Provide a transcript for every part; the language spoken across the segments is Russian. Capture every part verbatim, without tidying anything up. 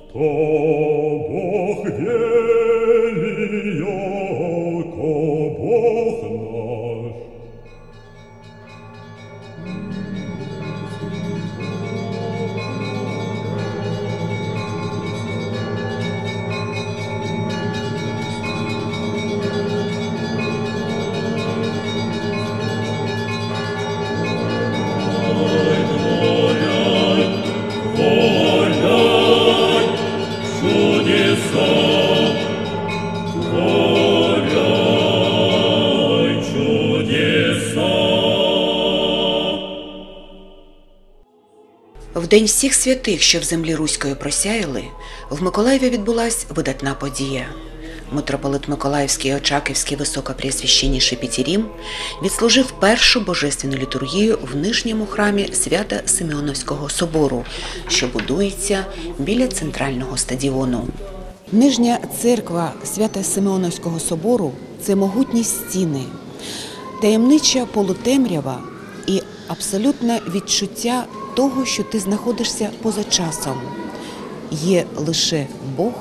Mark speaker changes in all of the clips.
Speaker 1: То Бог Елия, ко Бог наш.
Speaker 2: В День всіх святих, що в землі Руської просяяли, в Миколаєві відбулась видатна подія. Митрополит Миколаївський і Очаківський високопреосвященніший Пітірім відслужив першу божественну літургію в нижньому храмі Свято-Симеоновського собору, що будується біля центрального стадіону. Нижня церква Свято-Симеоновського собору – це могутні стіни, таємнича полутемрява і абсолютне відчуття того, що ти знаходишся поза часом. Є лише Бог,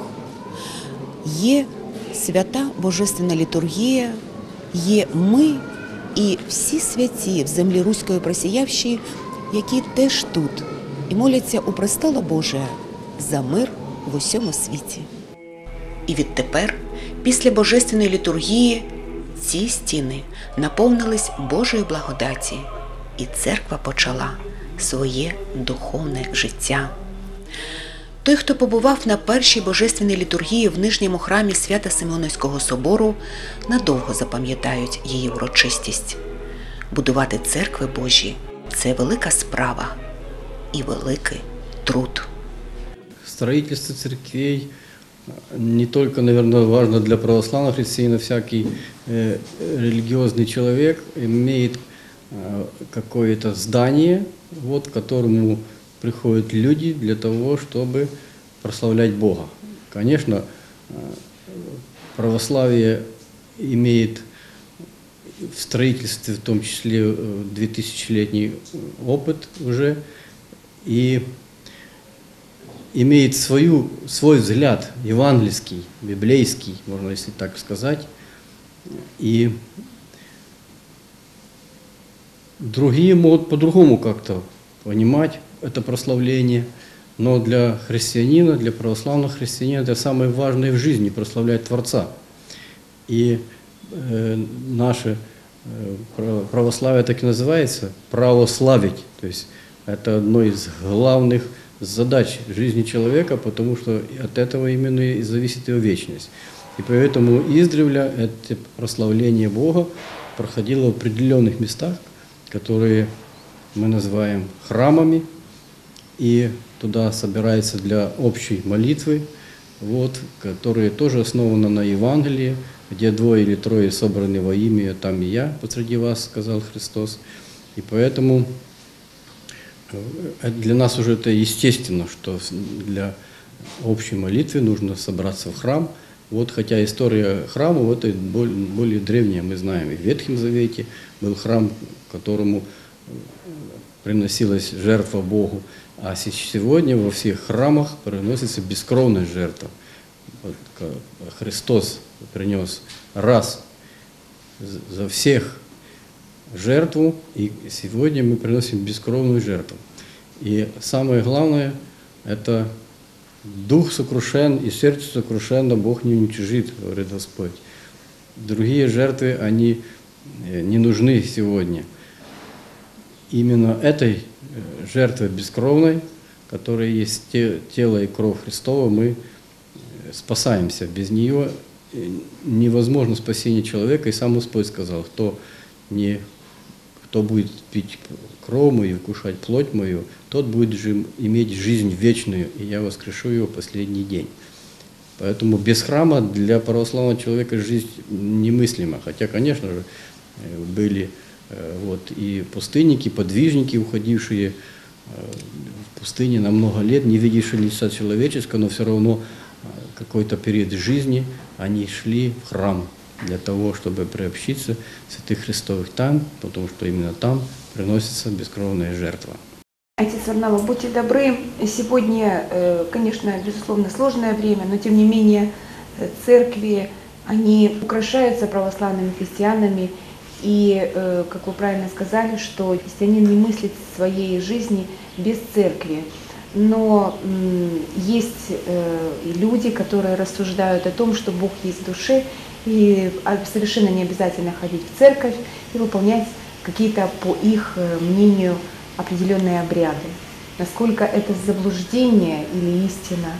Speaker 2: є свята божественна літургія, є ми і всі святі в землі Руської просіявші, які теж тут і моляться у престола Божия за мир в усьому світі. І відтепер, після божественної літургії, ці стіни наповнились Божої благодаті, і церква почала своє духовне життя. Той, хто побував на першій божественній літургії в нижньому храмі Свято-Симеоновського собору, надовго запам'ятають її урочистість. Будувати церкви Божі – це велика справа і великий труд.
Speaker 3: Строительство церквей не только, наверное, важно для православных христиан, всякий э, религиозный человек имеет э, какое-то здание, вот, к которому приходят люди для того, чтобы прославлять Бога. Конечно, православие имеет в строительстве, в том числе, двухтысячелетний опыт уже, и имеет свою, свой взгляд, евангельский, библейский, можно если так сказать, и другие могут по-другому как-то понимать это прославление, но для христианина, для православного христианина это самое важное в жизни – прославлять Творца. И э, наше э, православие так и называется – право славить, то есть это одно из главных задач жизни человека, потому что от этого именно и зависит его вечность. И поэтому издревле это прославление Бога проходило в определенных местах, которые мы называем храмами, и туда собирается для общей молитвы, вот, которая тоже основана на Евангелии, где двое или трое собраны во имя, там и я посреди вас, сказал Христос. И поэтому для нас уже это естественно, что для общей молитвы нужно собраться в храм. Вот, хотя история храма вот, это более древняя, мы знаем, и в Ветхом Завете был храм, которому приносилась жертва Богу, а сегодня во всех храмах приносится бескровная жертва. Вот, Христос принес раз за всех жертву, и сегодня мы приносим бескровную жертву. И самое главное, это дух сокрушен и сердце сокрушенно Бог не уничижит, говорит Господь. Другие жертвы, они не нужны сегодня. Именно этой жертвой бескровной, которая есть тело и кровь Христова, мы спасаемся. Без нее невозможно спасение человека. И сам Господь сказал, кто, не, кто будет пить кровь мою и вкушать плоть мою, тот будет жив, иметь жизнь вечную, и я воскрешу его в последний день. Поэтому без храма для православного человека жизнь немыслима. Хотя, конечно же, были вот, и пустынники, подвижники, уходившие в пустыне на много лет, не видевшие лица человеческого, но все равно какой-то период жизни они шли в храм для того, чтобы приобщиться святых Христовых там, потому что именно там приносится бескровная жертва.
Speaker 4: Отец Варнава, будьте добры. Сегодня, конечно, безусловно, сложное время, но тем не менее церкви, они украшаются православными христианами. И, как вы правильно сказали, что христианин не мыслит своей жизни без церкви. Но есть люди, которые рассуждают о том, что Бог есть в душе, и совершенно не обязательно ходить в церковь и выполнять какие-то, по их мнению, определенные обряды. Насколько это заблуждение или истина?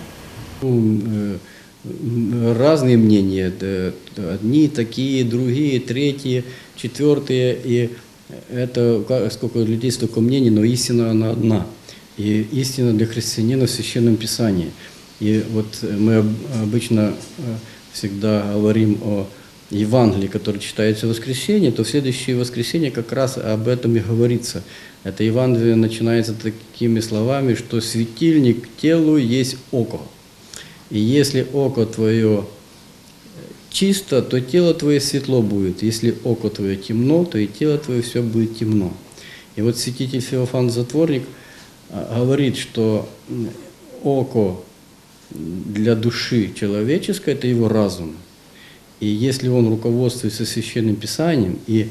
Speaker 3: Разные мнения. Одни такие, другие, третьи, четвертые. И это сколько людей, столько мнений, но истина она одна. И истина для христианина в Священном Писании. И вот мы обычно всегда говорим о Евангелии, которое читается в воскресенье, то в следующее воскресенье как раз об этом и говорится. Это Евангелие начинается такими словами, что светильник к телу есть око. И если око твое чисто, то тело твое светло будет. Если око твое темно, то и тело твое все будет темно. И вот святитель Феофан Затворник говорит, что око для души человеческой – это его разум. И если он руководствуется Священным Писанием и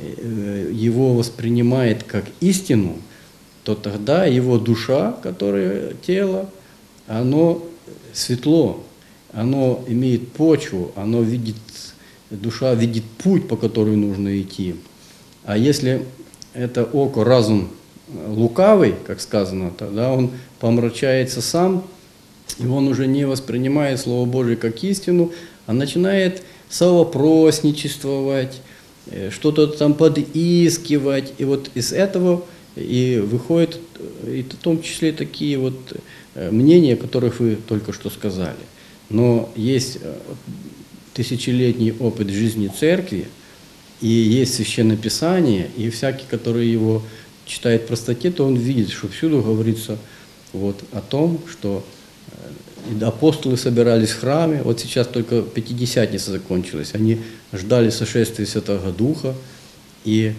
Speaker 3: его воспринимает как истину, то тогда его душа, которая тело, оно светло, оно имеет почву, оно видит, душа видит путь, по которому нужно идти. А если это око, разум лукавый, как сказано, тогда он помрачается сам, и он уже не воспринимает Слово Божие как истину, а начинает совопросничествовать, что-то там подыскивать. И вот из этого и выходят, и в том числе такие вот мнения, о которых вы только что сказали. Но есть тысячелетний опыт жизни церкви, и есть Священное Писание, и всякий, который его читает в простоте, то он видит, что всюду говорится вот о том, что апостолы собирались в храме, вот сейчас только Пятидесятница закончилась, они ждали сошествия Святого Духа, и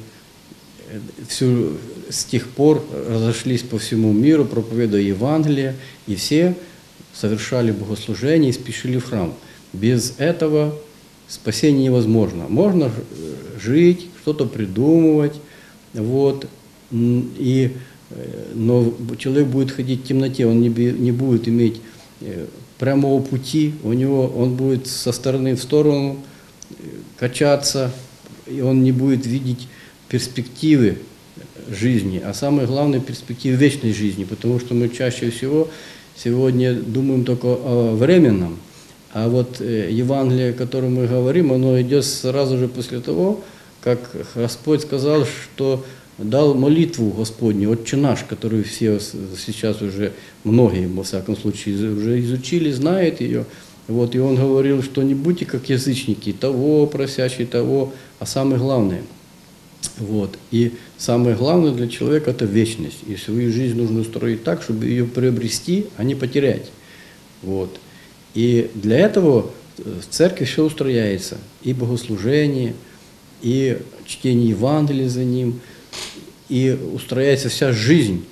Speaker 3: всю, с тех пор разошлись по всему миру, проповедуя Евангелие, и все совершали богослужение и спешили в храм. Без этого спасение невозможно. Можно жить, что-то придумывать, вот, и, но человек будет ходить в темноте, он не, не будет иметь прямого пути, у него он будет со стороны в сторону качаться, и он не будет видеть перспективы жизни, а самое главное перспективы вечной жизни, потому что мы чаще всего сегодня думаем только о временном, а вот Евангелие, о котором мы говорим, оно идет сразу же после того, как Господь сказал, что дал молитву Господню, Отче наш, которую все сейчас уже, многие, во всяком случае, уже изучили, знают ее. Вот, и он говорил, что не будьте как язычники, того просящие, того, а самое главное. Вот, и самое главное для человека – это вечность. И свою жизнь нужно устроить так, чтобы ее приобрести, а не потерять. Вот. И для этого в церкви все устрояется. И богослужение, и чтение Евангелия за ним, и устрояется вся жизнь,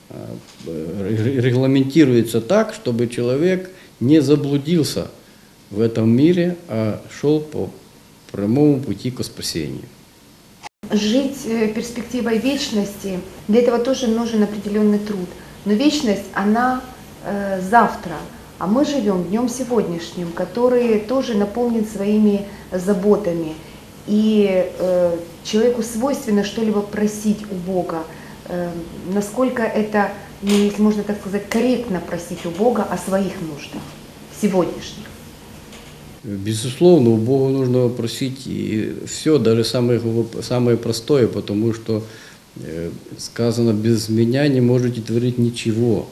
Speaker 3: регламентируется так, чтобы человек не заблудился в этом мире, а шел по прямому пути к спасению.
Speaker 4: Жить перспективой вечности, для этого тоже нужен определенный труд. Но вечность, она э, завтра, а мы живем днем сегодняшним, который тоже наполнен своими заботами. И э, человеку свойственно что-либо просить у Бога. Э, насколько это, ну, если можно так сказать, корректно просить у Бога о своих нуждах сегодняшних?
Speaker 3: Безусловно, у Бога нужно просить и все, даже самое, самое простое, потому что э, сказано, без меня не можете творить ничего.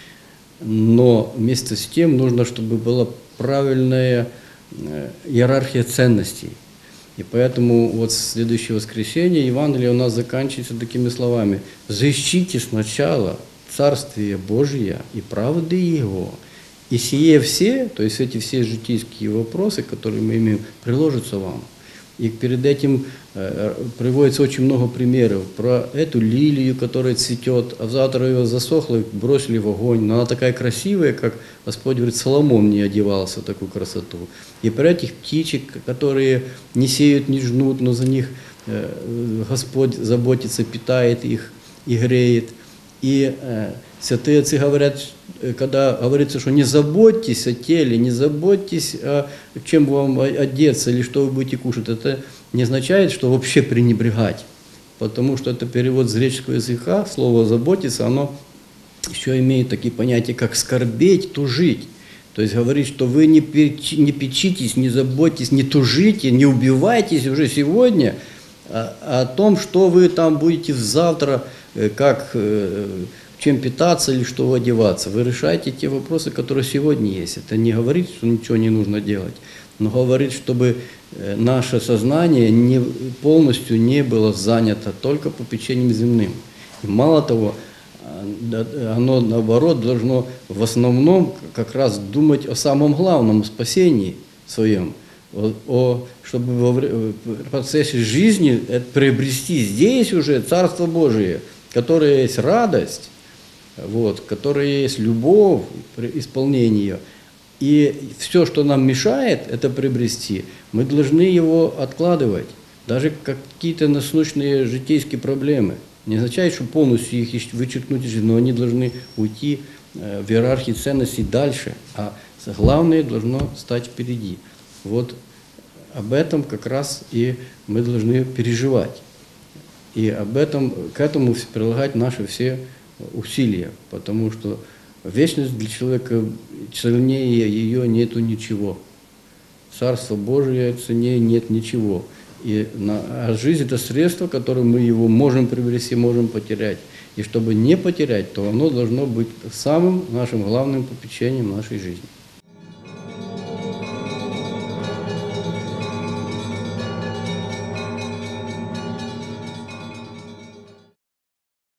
Speaker 3: Но вместе с тем нужно, чтобы была правильная э, иерархия ценностей. И поэтому вот в следующее воскресенье Евангелие у нас заканчивается такими словами: «Взыщите сначала Царствие Божие и правды Его, и сие все», то есть эти все житейские вопросы, которые мы имеем, приложатся вам. И перед этим э, приводится очень много примеров про эту лилию, которая цветет, а завтра ее засохло и бросили в огонь. Но она такая красивая, как Господь говорит, Соломон не одевался в такую красоту. И про этих птичек, которые не сеют, не жнут, но за них э, Господь заботится, питает их и греет. И э, святые отцы говорят, когда говорится, что не заботьтесь о теле, не заботьтесь, о чем вам одеться или что вы будете кушать, это не означает, что вообще пренебрегать, потому что это перевод с греческого языка, слово «заботиться», оно еще имеет такие понятия, как «скорбеть», «тужить». То есть говорит, что вы не, печи, не печитесь, не заботьтесь, не тужите, не убивайтесь уже сегодня а, о том, что вы там будете завтра, как... чем питаться или что одеваться. Вы решаете те вопросы, которые сегодня есть. Это не говорит, что ничего не нужно делать, но говорит, чтобы наше сознание не, полностью не было занято только попечением земным. И мало того, оно наоборот должно в основном как раз думать о самом главном, о спасении своем, о, о, чтобы в процессе жизни приобрести здесь уже Царство Божие, которое есть радость, вот, которая есть любовь при исполнении ее. И все, что нам мешает это приобрести, мы должны его откладывать. Даже какие-то насущные житейские проблемы. Не означает, что полностью их вычеркнуть из жизни, но они должны уйти в иерархии ценностей дальше. А главное должно стать впереди. Вот об этом как раз и мы должны переживать. И об этом, к этому прилагать наши все усилия, потому что вечность для человека, ценнее ее нету ничего. Царство Божие ценнее нет ничего. И на, а жизнь – это средство, которым мы его можем приобрести, можем потерять. И чтобы не потерять, то оно должно быть самым нашим главным попечением нашей жизни.